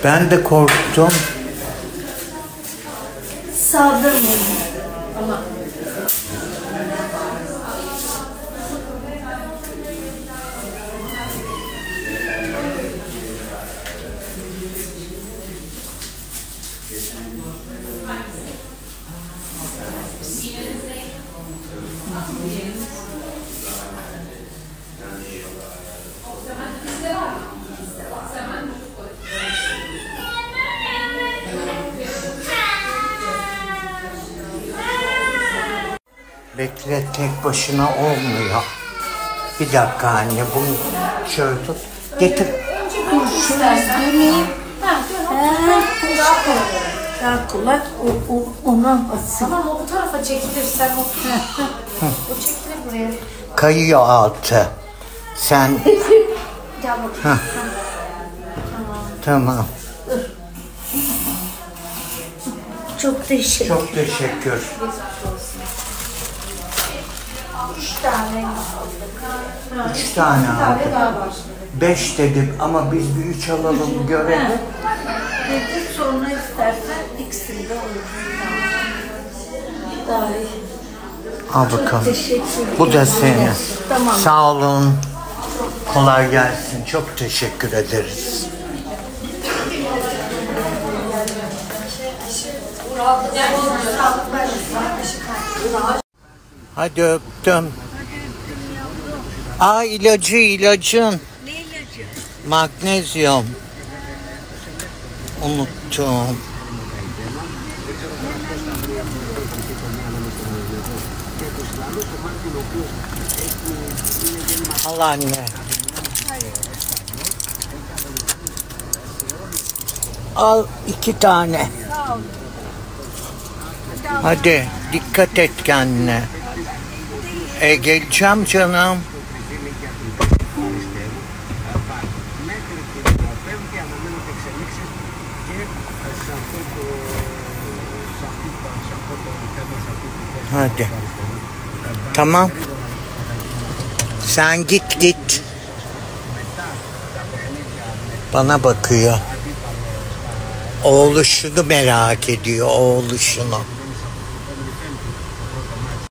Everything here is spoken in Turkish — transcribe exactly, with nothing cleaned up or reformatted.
Ben de korktum. Saldırmadım. Ama Bekle, tek başına olmuyor. Bir dakika anne, bunu şöyle tut. Getir. dur şunu döneyim. Ha, daha kolay o, o, ona basın. Tamam, o bu tarafa çekilirsen o. O çekilir buraya. Kayıyor altı. Sen... Gel bakayım. Heh. Tamam. Tamam. Çok teşekkür. Çok teşekkür. Üç tane aldık. Üç tane Bir tane aldık. daha var. Beş dedim ama biz bir üç alalım görelim. Dedik sonra istersen ikisini de olur. Daha iyi. Al bakalım. Teşekkür ederim. Bu da senin. Tamam. Sağ olun. Kolay gelsin. Çok teşekkür ederiz. Hadi öptüm. Aa, ilacı ilacın. Ne ilacı? Magnezyum. Unuttum. Al anne. Al iki tane. Hadi dikkat et kendine. E, geleceğim canım. Hadi. Tamam. Sen git git. Bana bakıyor. Oğluşunu merak ediyor, oğluşunu.